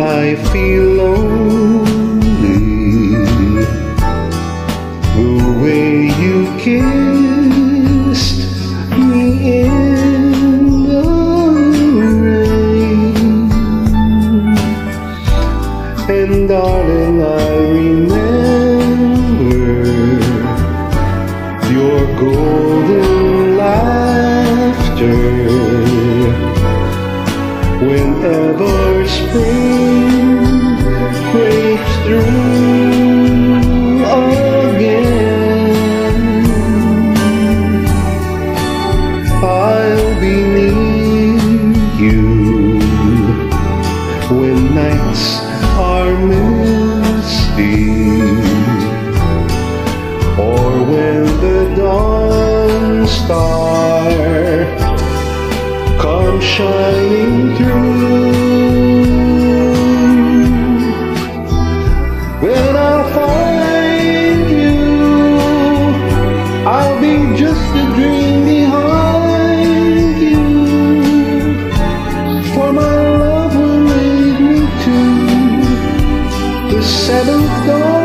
I feel lonely, the way you kissed me in the rain. And darling, I remember your golden laughter whenever spring breaks through again. I'll be near you when nights are misty, or when the dawn star comes shining through. When I'll find you, I'll be just a dream behind you, for my love will lead me to the seventh dawn.